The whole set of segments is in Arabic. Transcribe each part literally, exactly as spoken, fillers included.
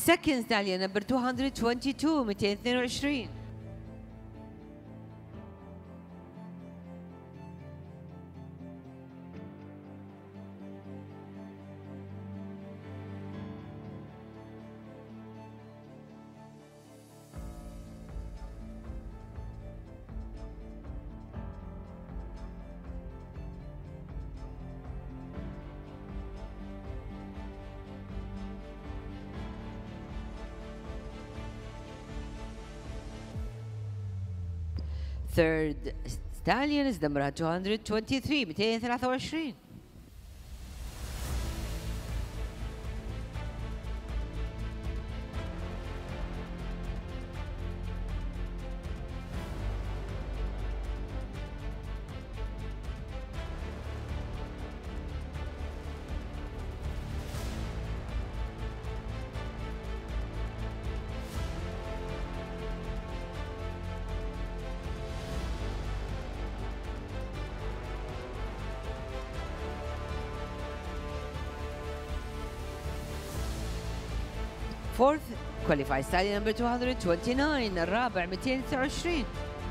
Second stallion number two hundred twenty-two مئتين واثنين وعشرين. Third stallion is number two hundred twenty-three مئتين وثلاثة وعشرين. Fourth qualified stallion number two hundred twenty-nine الرابع مئتين وتسعة وعشرين.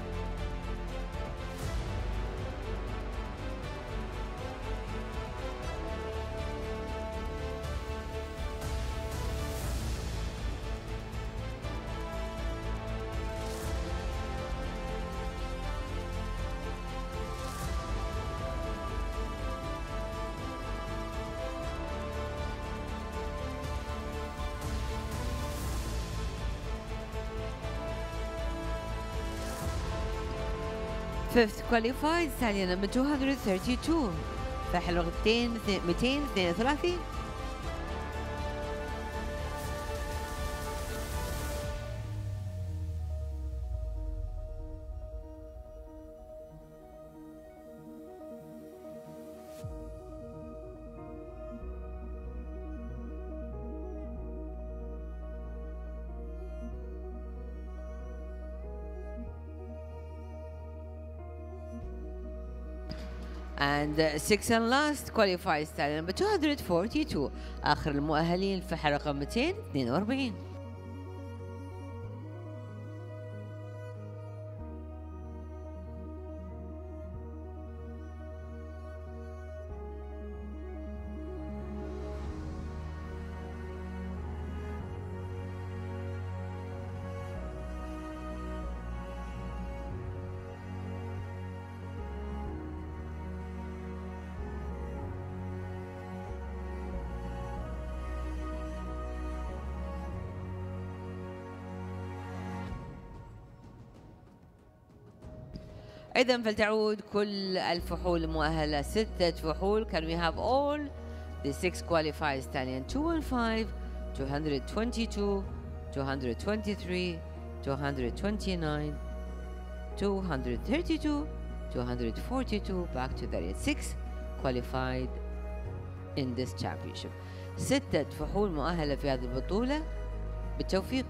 Fifth qualified stallion number two hundred thirty-two فاحل مئتين مئتين واثنين وثلاثين. And uh, sixth and last qualified stallion number two hundred forty-two آخر المؤهلين في حلقة مئتين واثنين وأربعين. إذا فلتعود كل الفحول المؤهلة ستة فحول. Can we have all the six qualified stallion two one five, two hundred twenty-two, two hundred twenty-three, two hundred twenty-nine, two hundred thirty-two, two hundred forty-two back to that six qualified in this championship. ستة فحول مؤهلة في هذه البطولة. بالتوفيق.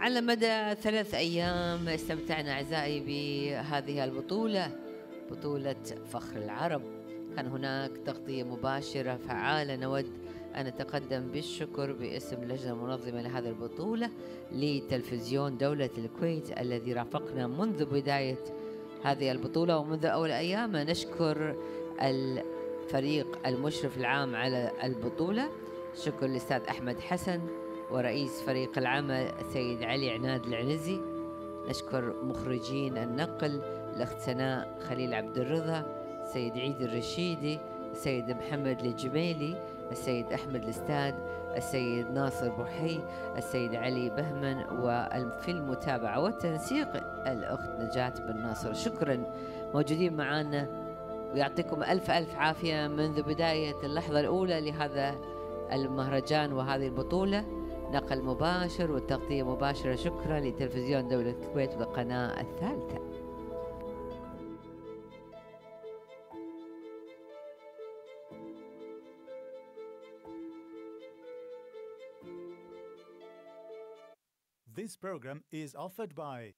على مدى ثلاث أيام استمتعنا أعزائي بهذه البطولة، بطولة فخر العرب. كان هناك تغطية مباشرة فعالة. نود أن أتقدم بالشكر باسم اللجنة المنظمة لهذه البطولة لتلفزيون دولة الكويت الذي رافقنا منذ بداية هذه البطولة ومنذ أول أيام. نشكر الفريق المشرف العام على البطولة، شكر للأستاذ أحمد حسن ورئيس فريق العمل السيد علي عناد العنزي. نشكر مخرجين النقل الأخت سناء خليل عبد الرضا، السيد عيد الرشيدي، السيد محمد الجميلي، السيد أحمد الاستاذ، السيد ناصر بوحي، السيد علي بهمن، وفي المتابعة والتنسيق الأخت نجاة بن ناصر. شكرا موجودين معنا ويعطيكم ألف ألف عافية منذ بداية اللحظة الأولى لهذا المهرجان وهذه البطولة. نقل مباشر والتغطية مباشرة. شكرا لتلفزيون دولة الكويت والقناة الثالثة. This program is offered by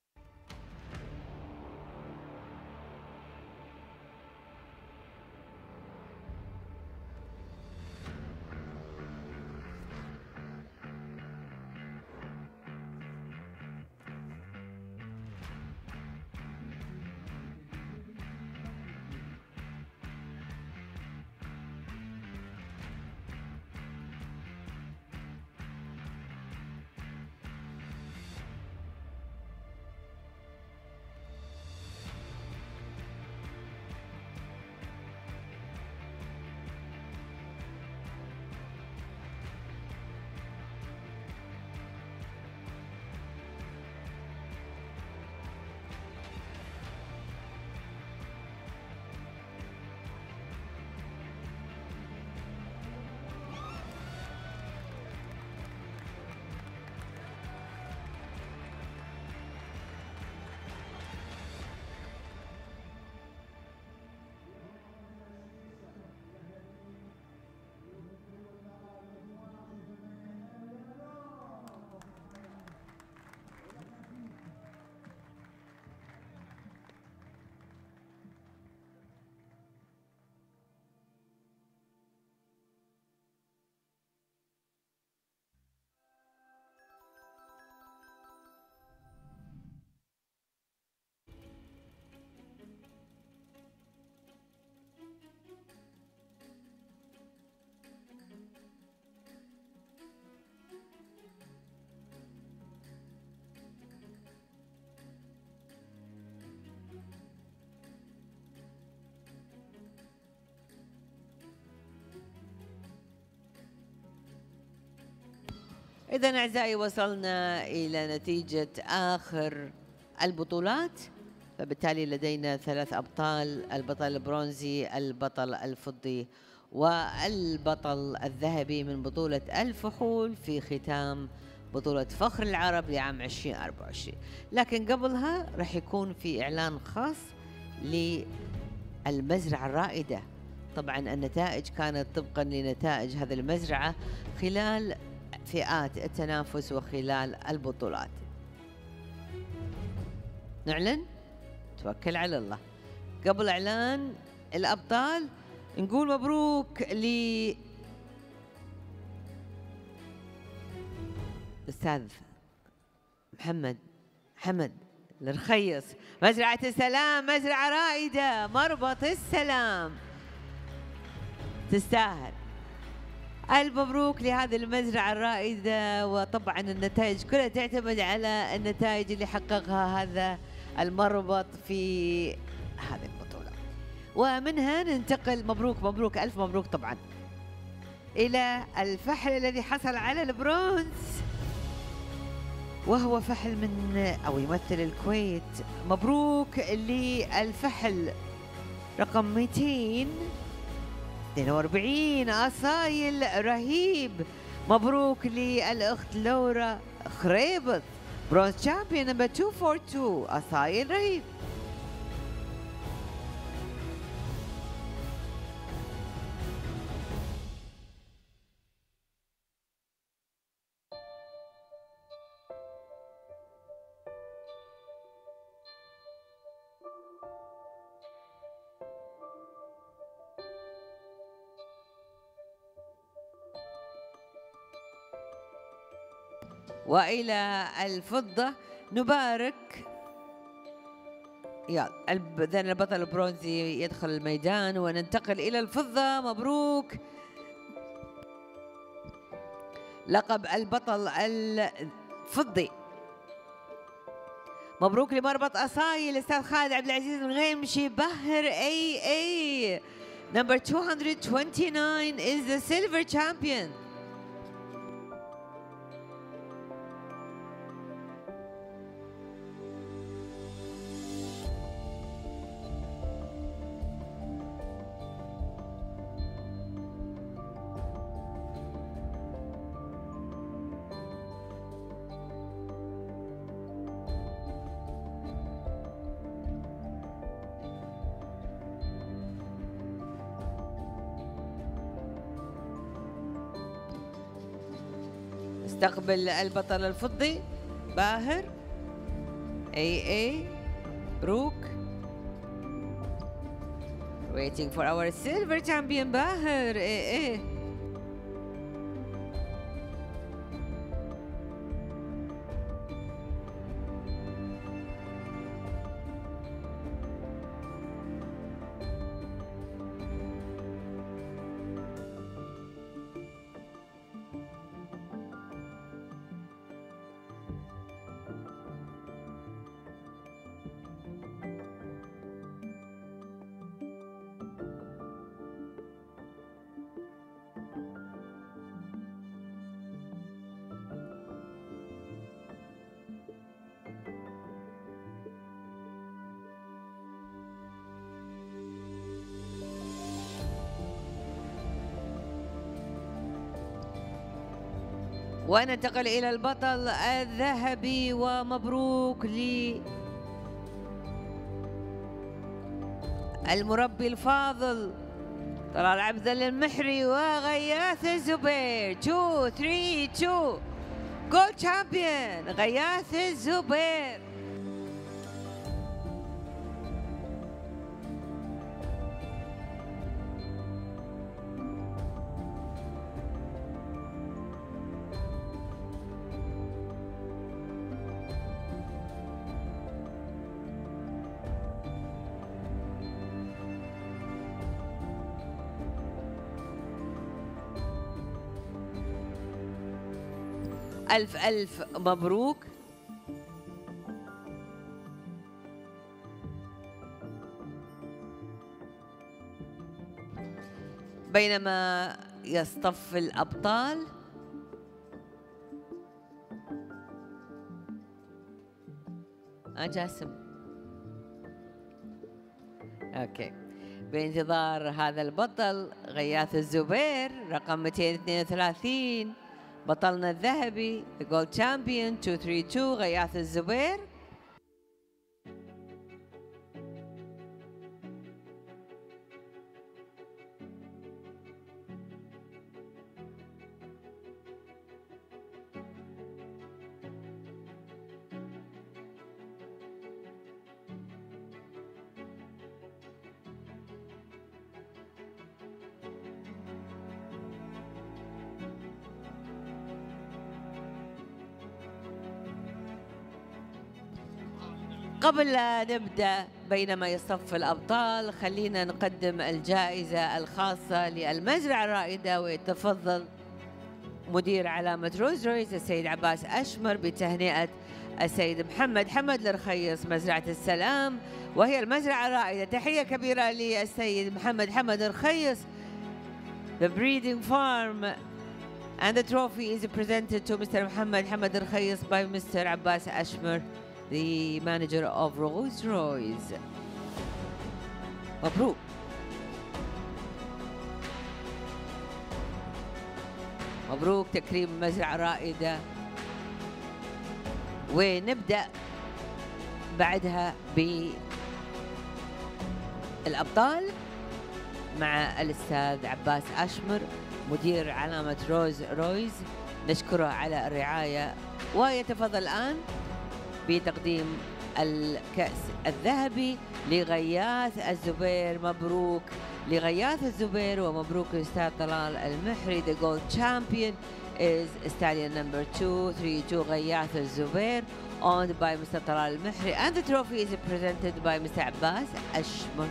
إذن أعزائي وصلنا إلى نتيجة آخر البطولات، فبالتالي لدينا ثلاث أبطال: البطل البرونزي، البطل الفضي، والبطل الذهبي من بطولة الفحول في ختام بطولة فخر العرب لعام ألفين وأربعة وعشرين. لكن قبلها رح يكون في إعلان خاص للمزرعة الرائدة. طبعا النتائج كانت طبقا لنتائج هذه المزرعة خلال فئات التنافس وخلال البطولات. نعلن؟ توكل على الله. قبل إعلان الأبطال نقول مبروك ل الأستاذ محمد حمد الرخيص، مزرعة السلام، مزرعة رائدة، مربط السلام، تستاهل. ألف مبروك لهذه المزرعة الرائدة. وطبعا النتائج كلها تعتمد على النتائج اللي حققها هذا المربط في هذه البطولة، ومنها ننتقل مبروك مبروك ألف مبروك طبعا إلى الفحل الذي حصل على البرونز، وهو فحل من أو يمثل الكويت. مبروك للفحل رقم مئتين اثنين وأربعين أصايل رهيب. مبروك للأخت لورا خريبط، برونز شامبيون نمبر مئتين وأربعة وأربعين، أصايل رهيب. وإلى الفضة نبارك. يلا إذا البطل البرونزي يدخل الميدان وننتقل إلى الفضة. مبروك لقب البطل الفضي. مبروك لمربط أصاي الأستاذ خالد عبد العزيز الغيمشي بهر اي اي. Number two hundred twenty-nine is the silver champion. استقبل البطل الفضي باهر اي اي بروك. Waiting for our silver champion باهر اي اي. وننتقل إلى البطل الذهبي. ومبروك للمربي الفاضل طلال عبد الله المحري وغياث الزبير. two three two جولد شامبيون غياث الزبير. ألف ألف مبروك. بينما يصطف الأبطال آه جاسم. أوكي، بانتظار هذا البطل غياث الزبير رقم مئتين واثنين وثلاثين بطلنا الذهبي the gold champion two three two غياث الزبير. قبل لا نبدأ بينما يصطف الأبطال خلينا نقدم الجائزة الخاصة للمزرعة الرائدة. ويتفضل مدير علامة روز رويز السيد عباس أشمر بتهنئة السيد محمد حمد الرخيص مزرعة السلام وهي المزرعة الرائدة. تحية كبيرة للسيد محمد حمد الرخيص. The breeding farm and the trophy is presented to Mister Muhammad Hamad Al-Khayis by Mister Abbas Ashmer, the manager of Rolls-Royce. مبروك. مبروك تكريم مزرعة رائدة. ونبدأ بعدها بالأبطال مع الأستاذ عباس أشمر مدير علامة روز رويز، نشكره على الرعاية. ويتفضل الآن بتقديم الكأس الذهبي لغياث الزبير. مبروك لغياث الزبير ومبروك الأستاذ طلال المحري the gold champion is stallion number two three two غياث الزبير, owned by Mister Talal Al-Mehri, and the trophy is presented by Mister Abbas Ashmur.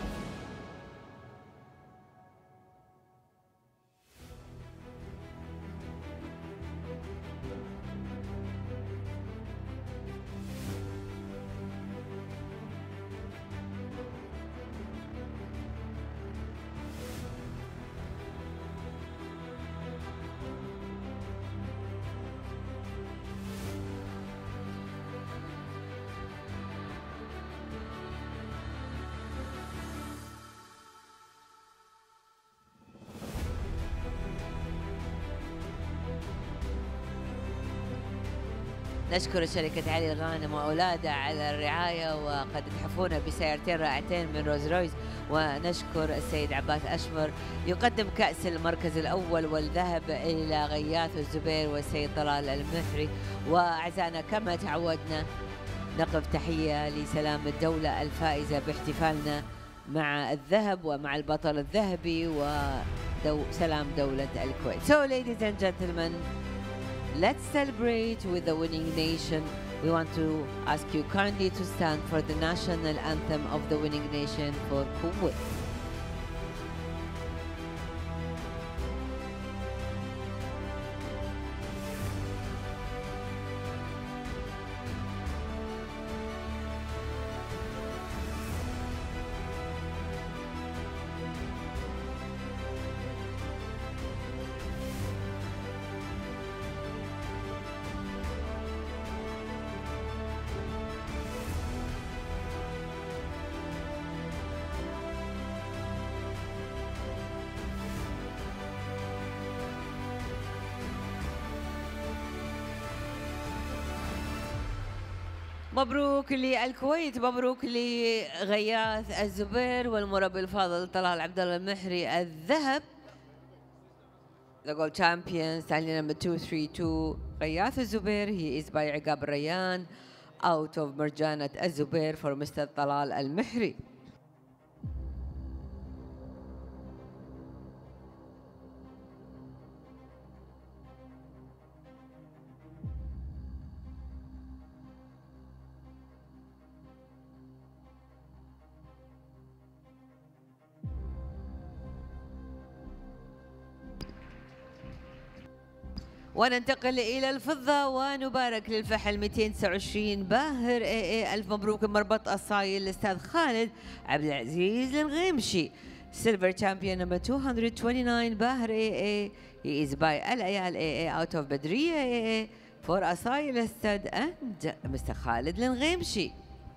نشكر شركة علي الغانم وأولادها على الرعاية، وقد اتحفونا بسيارتين رائعتين من روز رويس. ونشكر السيد عباس أشمر يقدم كأس المركز الأول والذهب إلى غياث الزبير والسيد طلال المحري. وأعزائنا كما تعودنا نقف تحية لسلام الدولة الفائزة باحتفالنا مع الذهب ومع البطل الذهبي وسلام دولة الكويت. So ladies and gentlemen, let's celebrate with the winning nation. We want to ask you kindly to stand for the national anthem of the winning nation for Kuwait. مبروك للكويت، مبروك لغياث الزبير والمربي الفاضل طلال عبد الله المحري الذهب. The gold champion stallion number two three two غياث الزبير. He is by عقاب الريان out of مرجانة الزبير for Mister طلال المحري. وننتقل إلى الفضة ونبارك للفحل مئتين وتسعة وعشرين باهر اي اي. ألف مبروك مربط الصايل الأستاذ خالد عبد العزيز الغيمشي. Silver champion number two hundred twenty-nine باهر اي اي. He is by العيال اي اي out of بدرية اي اي for أصايل الأستاذ and مستر خالد الغيمشي.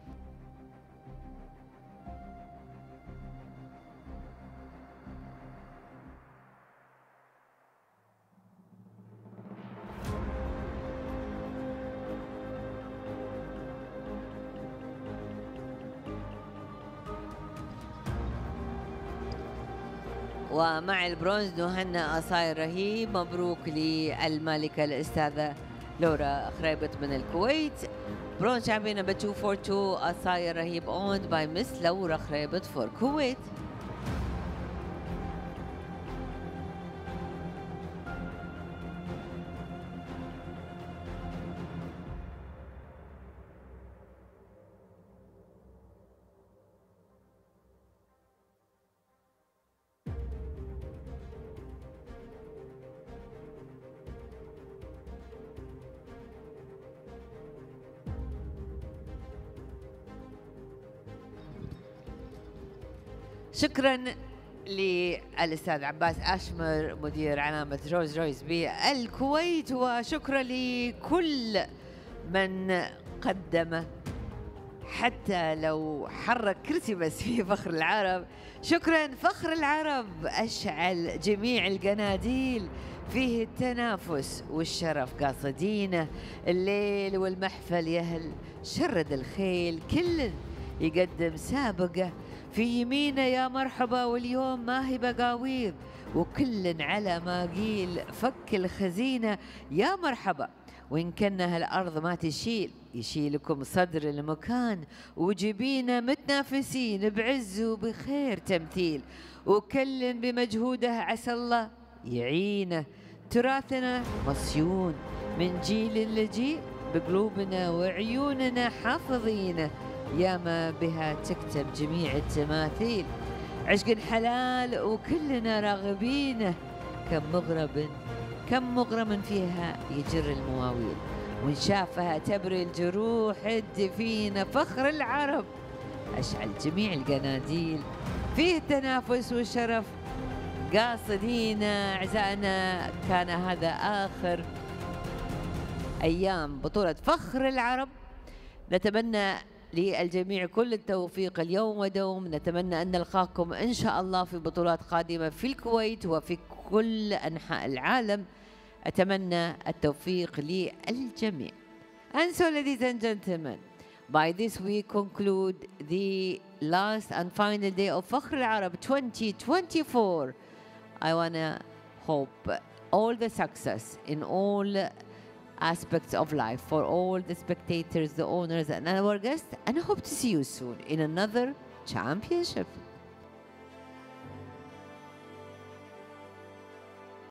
ومع البرونز نهنئ أصايل رهيب. مبروك للمالكة الأستاذة لورا خريبط من الكويت. برونز شامبيون نمبر two forty-two أصايل رهيب owned by Miss لورا خريبط for كويت. شكرا للأستاذ عباس أشمر مدير علامة روز رويس بالكويت، وشكرا لكل من قدم حتى لو حرك كرسي بس في فخر العرب. شكرا فخر العرب أشعل جميع القناديل، فيه التنافس والشرف قاصدينه، الليل والمحفل يهل شرد الخيل، كل يقدم سابقه في يمينه يا مرحبا، واليوم ما هي بقاويض وكل على ما قيل فك الخزينة يا مرحبا. وإن كنا هالأرض ما تشيل يشيلكم صدر المكان، وجبينا متنافسين بعز وبخير تمثيل، وكل بمجهوده عسى الله يعينه. تراثنا مصيون من جيل لجيل، بقلوبنا وعيوننا حافظينه، ياما بها تكتب جميع التماثيل. عشق حلال وكلنا راغبينه، كم مغرب كم مغرم فيها يجر المواويل، وإن شافها تبري الجروح الدفينة. فخر العرب أشعل جميع القناديل، فيه تنافس وشرف قاصدين. أعزائنا كان هذا آخر أيام بطولة فخر العرب، نتمنى للجميع كل التوفيق اليوم ودوم. نتمنى أن نلقاكم إن شاء الله في بطولات قادمة في الكويت وفي كل أنحاء العالم. أتمنى التوفيق للجميع. And so, ladies and gentlemen, by this we conclude the last and final day of Fakhr al-Arab twenty twenty-four. I want to hope all the success in all aspects of life for all the spectators, the owners, and our guests, and I hope to see you soon in another championship.